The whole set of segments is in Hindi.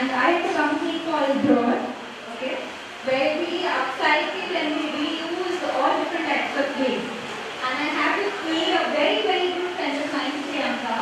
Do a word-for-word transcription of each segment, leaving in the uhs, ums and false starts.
and I have a company called Drone, okay, where we upcycle and we reuse all different types of waste. And I have with me a very, very good friend of mine, Priyanka.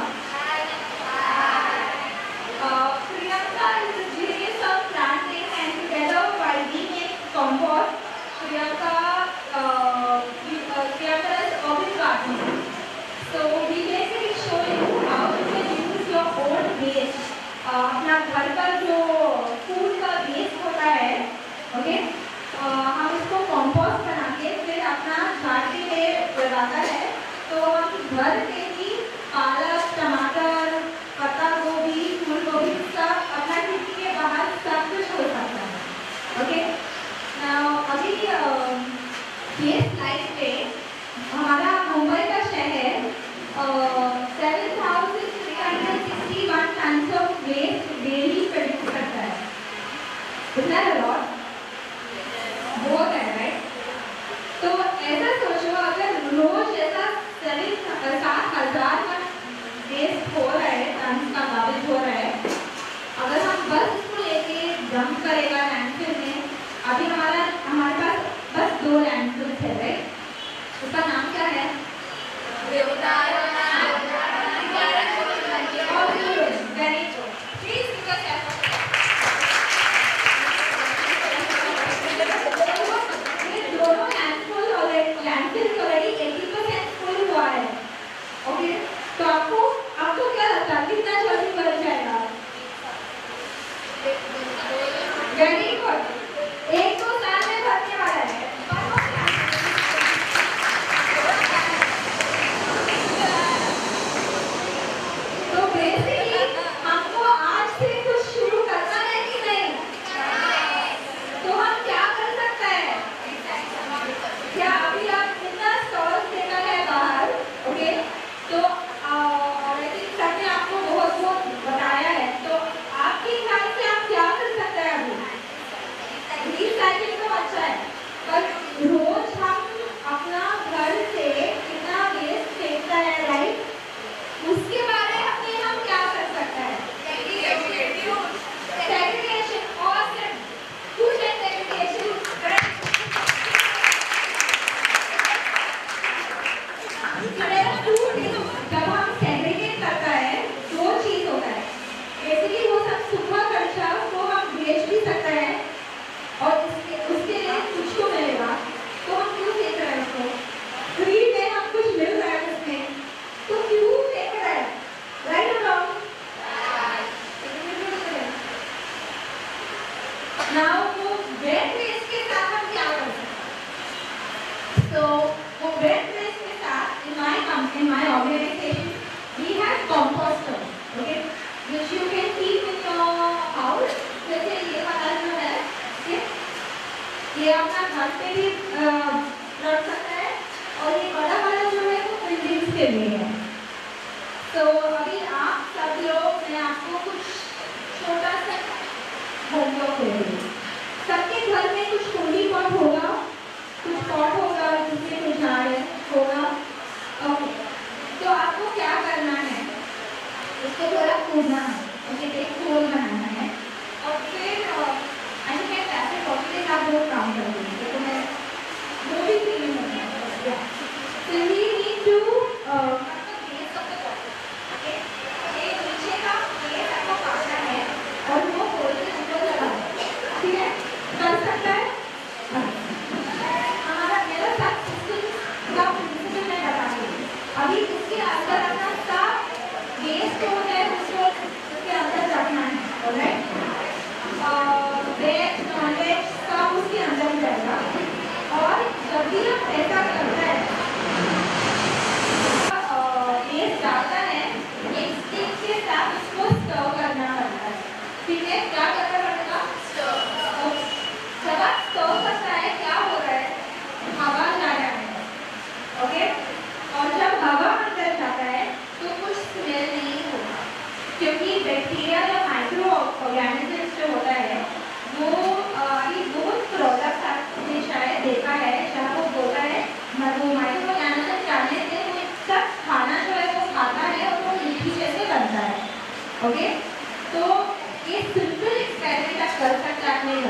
Uh, Priyanka is a genius of planting, and together while we make compost, Priyanka, uh, we, uh, Priyanka does urban gardening. So we basically show you how you can use your own waste. uh, अपना घर का जो फूड का वेस्ट होता है, ओके, हम उसको कंपोस्ट बना के फिर अपना झाड़ी में लगाता है, तो हम घर पे ही पालक, टमाटर, पत्ता गोभी, फूल गोभी सब अपना खिड़की के बाहर सब कुछ हो सकता है, ओके। अभी ये स्लाइड पे हमारा मुंबई का शहर seven thousand three hundred sixty one tons of waste daily produce करता है। इतना लॉट बहुत है, राइट? तो ऐसा सोचो, अगर रोज ऐसा सेवन सात हजार का वेस्ट हो रहा है, टन्स का गार्बेज हो रहा है, अगर हम बस इसको लेके डंप करेगा लैंडफिल में, अभी हमारा हमारे पास बस दो लैंडफिल्स है, राइट? उसका नाम क्या है? तो आपको आपको क्या लगता है कितना जल्दी बन जाएगा? वेरी गुड, एक दो साल में बनने वाला है। तो बेसिकली हमको आज से कुछ शुरू करना है कि नहीं? तो हम क्या कर सकते हैं? क्या अभी आप कितना स्टॉल्स देखा है बाहर, ओके, तो आपको बहुत बहुत बताया है, तो आपके ख्याल से आप क्या कर सकते हैं? अभी रिसाइकिल तो अच्छा है, पर रोज हम अपना घर से कितना वेस्ट फेंकता है, राइट? उसके बारे में हम क्या कर सकते हैं? सेग्रीगेशन और फूड सेग्रीगेशन। जब हम सेग्रीगेट करता है दो चीज होता है, बेसिकली वो सब सूखा कचरा को हम बेच भी सकते हैं और उसके उसके लिए कुछ तो मिलेगा, तो हम क्यों फेंक रहे हैं उसको? फ्री में हम कुछ मिल रहा है उसमें, तो क्यों फेंक रहे हैं? राइट और रॉन्ग? नाउ वो वेट वेस्ट के साथ हम क्या कर सकते हैं? तो वो वेट वेस्ट के साथ in my company, my organisation, we have composter, okay, which you can keep in your house. जैसे ये वाला जो है, ये अपना घर पे भी रख सकता है, और ये बड़ा वाला जो है वो बिल्डिंग्स के लिए है। तो अभी आप सब लोग, मैं आपको कुछ छोटा सा होमवर्क देंगे। सबके घर में कुछ होली पॉट होगा, कुछ पॉट होगा जिसमें कुछ झाड़ होगा, ओके। तो आपको क्या करना है? इसको थोड़ा खोदना है, ओके, एक होल बनाना है, और फिर ऐसे क्या पैसे पॉकेट आप बहुत काम कर देंगे, तो मैं वो भी फीलिंग होता है। So we need to uh, base of the bottle, okay? ये नीचे का बेस आपको काटना है और वो होल के ऊपर लगाना है, ठीक है? कर सकता है? हमारा मेरा साथ सिस्टम का प्रिंसिपल मैं बता रही हूँ। अभी उसके अंदर अपना सब वेस्ट जो है उसको उसके अंदर रखना है, ऑलराइट? वेज नॉन वेज सब उसके अंदर जाएगा, और जब भी हम ऐसा करता है वेस्ट डालता है, एक स्टिक के साथ उसको स्टर करना पड़ता है, ठीक है? क्या करना पड़ेगा? स्टर। जब आप स्टर करता है क्या हो रहा है? हवा जा रहा है, ओके, और जब हवा अंदर जाता है तो कुछ स्मेल नहीं होगा, क्योंकि बैक्टीरिया या माइक्रो ऑर्गेनिजम्स जो होता है वो अभी बहुत प्रोडक्ट्स आपने शायद देखा है जहाँ वो बोलता है वो माइक्रो ऑर्गेनिज्म जाने से वो सब खाना जो है वो खाता है और वो मीठी जैसे बनता है, ओके। तो ये सिंपल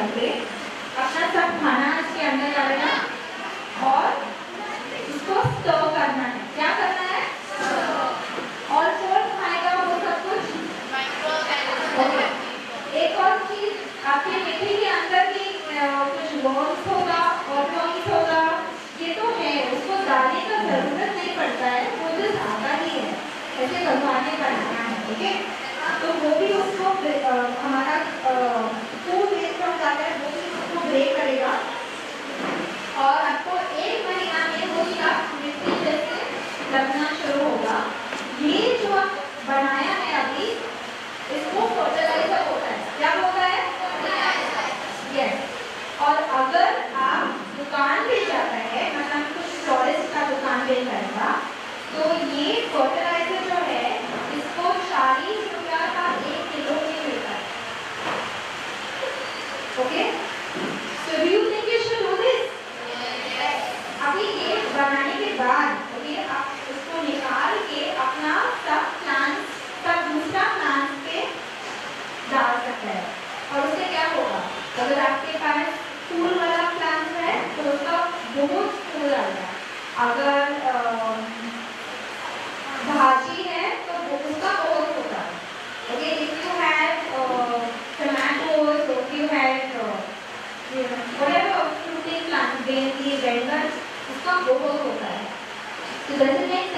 करके अपना सब खाना इसके अंदर डालेगा और इसको स्टर करना है। क्या करना है? और कौन खाएगा वो सब कुछ? ओके। एक और चीज आपके मीठे के अंदर की कुछ वर्म्स होगा और वर्म्स होगा, ये तो है, उसको डालने का जरूरत नहीं पड़ता है, वो जो आता ही है, ऐसे भगवान ने बनाया है। ओके, तो वो भी उसको आ, हमारा फूड वेस्ट हो जाता है, वो भी उसको ब्रेक करेगा और आपको एक महीना में वो सब मिट्टी जैसे लगना शुरू होगा। ये जो आप बनाया है अभी, इसको फर्टिलाइजर होता है। क्या होता है? यस। और अगर आप दुकान पे जाता है, मतलब कुछ फ्लोरिस्ट का दुकान पे जाएगा, तो ये फर्टिलाइजर जो है इसको चालीस रुपया का एक किलो में मिलता है। Okay, so do you think you should do this? अभी ये बनाने के बाद ओके, आप उसको निकाल के अपना सब प्लांट्स, सब दूसरा प्लांट्स पे डाल सकते हैं। और उससे क्या होगा, अगर आपके पास फूल वाला प्लांट है तो उसका बहुत फूल आएगा। अगर भाजी है तो उसका बहुत होता है। Okay, if you have tomatoes, if you have whatever fruiting plant, bhendi, baingan, उसका बहुत होता है। तो डजंट मेक